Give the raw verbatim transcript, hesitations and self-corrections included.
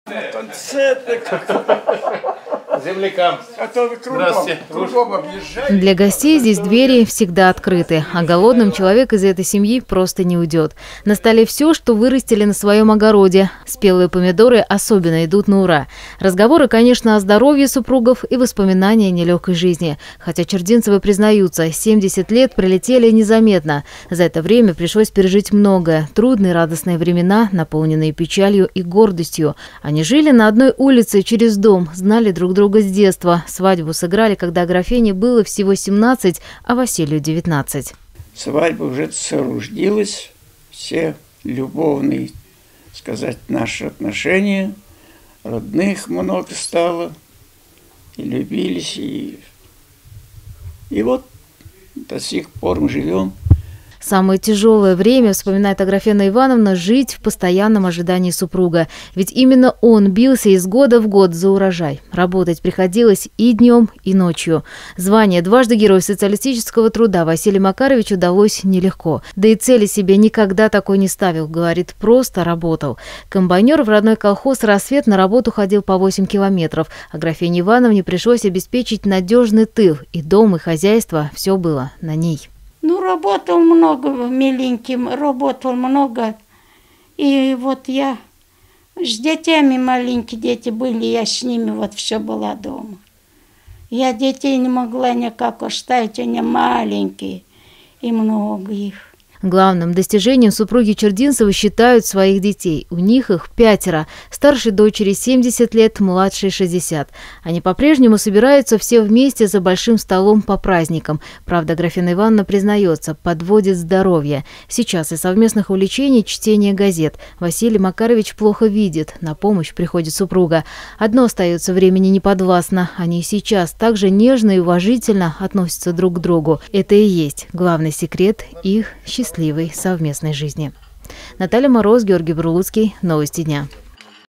Землякам. Здравствуйте. Для гостей здесь двери всегда открыты, а голодным человек из этой семьи просто не уйдет. На столе все, что вырастили на своем огороде. Спелые помидоры особенно идут на ура. Разговоры, конечно, о здоровье супругов и воспоминания о нелегкой жизни. Хотя Чердинцевы признаются, семьдесят лет пролетели незаметно. За это время пришлось пережить многое. Трудные радостные времена, наполненные печалью и гордостью. Они жили на одной улице через дом, знали друг друга с детства. Свадьбу сыграли, когда Аграфене было всего семнадцать, а Василию девятнадцать. Свадьба уже сооруждилась, все любовные, сказать, наши отношения, родных много стало, и любились, и, и вот до сих пор мы живем. Самое тяжелое время, вспоминает Аграфена Ивановна, жить в постоянном ожидании супруга. Ведь именно он бился из года в год за урожай. Работать приходилось и днем, и ночью. Звание дважды Героя социалистического труда Василию Макаровичу удалось нелегко. Да и цели себе никогда такой не ставил, говорит, просто работал. Комбайнер в родной колхоз «Рассвет» на работу ходил по восемь километров. Аграфене Ивановне пришлось обеспечить надежный тыл. И дом, и хозяйство – все было на ней. Ну, работал много, миленьким, работал много. И вот я с детьми, маленькие дети были, я с ними вот все была дома. Я детей не могла никак оставить, они маленькие, и много их. Главным достижением супруги Чердинцевы считают своих детей. У них их пятеро. Старшей дочери семьдесят лет, младшей шестьдесят. Они по-прежнему собираются все вместе за большим столом по праздникам. Правда, Аграфена Ивановна признается, подводит здоровье. Сейчас из совместных увлечений чтение газет. Василий Макарович плохо видит. На помощь приходит супруга. Одно остается времени неподвластно. Они сейчас также нежно и уважительно относятся друг к другу. Это и есть главный секрет их счастливой совместной жизни. Наталья Мороз, Георгий Брулуцкий. Новости дня.